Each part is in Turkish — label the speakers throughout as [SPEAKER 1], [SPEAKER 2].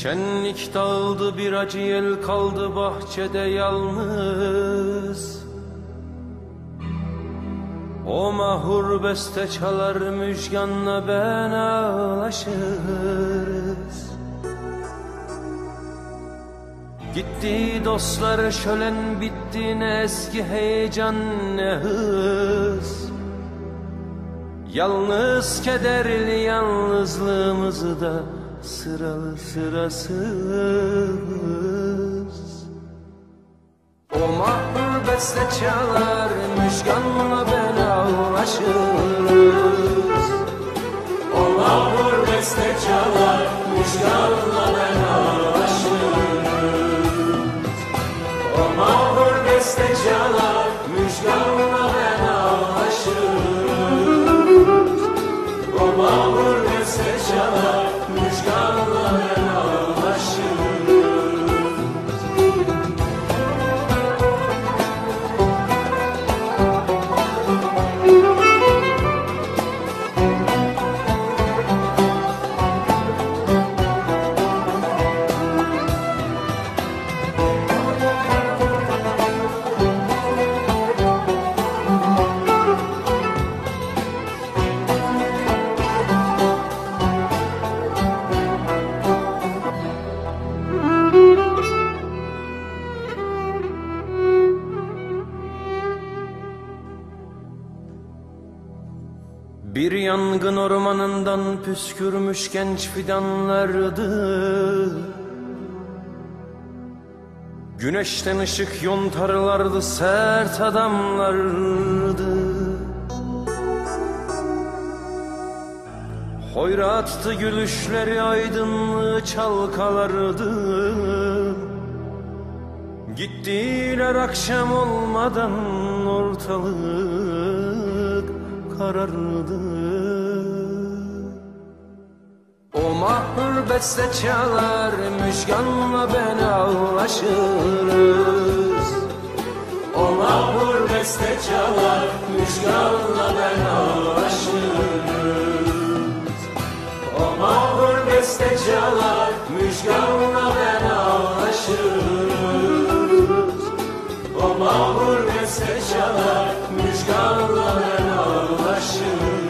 [SPEAKER 1] Şenlik dağıldı, bir acı yel kaldı bahçede yalnız. O mahur beste çalar, müjganla ben ağlaşırız. Gitti dostlar, şölen bitti, ne eski heyecan ne hız. Yalnız kederli yalnızlığımızı da sıralı sırasız. O mahur beste çalar, müjganla ben ağlaşırız.
[SPEAKER 2] O mahur beste çalar, müjganla ben ağlaşırız. O mahur beste çalar, müjganla ben ağlaşırız. O mahur beste çalar, müjganla ben ağlaşırız.
[SPEAKER 1] Bir yangın ormanından püskürmüş genç fidanlardı. Güneşten ışık yontarlardı, sert adamlardı. Hoyrattı gülüşleri, aydınlığı çalkalardı. Gittiler akşam olmadan, ortalık karardı. O mahur beste çalar, müjganla ben ağlaşırız.
[SPEAKER 2] O mahur beste çalar, müjganla ben ağlaşırız. O mahur beste çalar, müjganla ben ağlaşırız. O mahur beste çalar, müjganla ben ağlaşırız.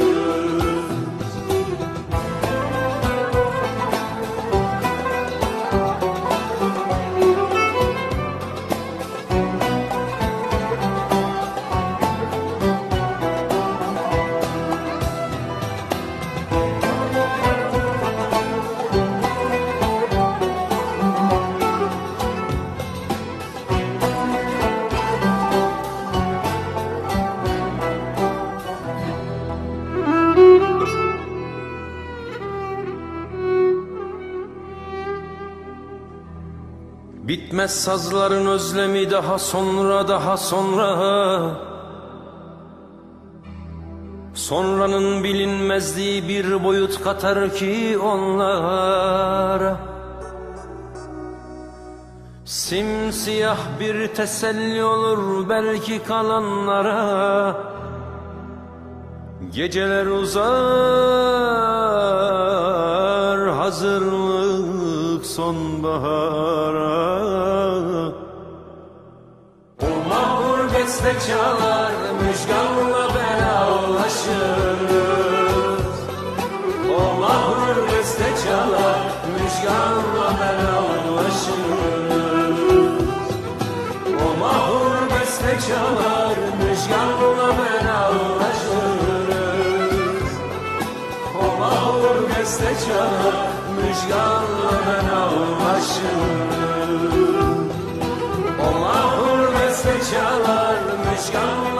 [SPEAKER 1] Bitmez sazların özlemi, daha sonra, daha sonra. Sonranın bilinmezliği bir boyut katar ki onlara. Simsiyah bir teselli olur belki kalanlara. Geceler uzar, hazırlık sonbahara.
[SPEAKER 2] O mahur beste çalar, müjganla ben ağlaşırız. O mahur beste çalar, müjganla ben ağlaşırız. O mahur beste çalar, müjganla ben ağlaşırız. O mahur beste çalar, müjganla ben ağlaşırız. O mahur beste çalar, müjganla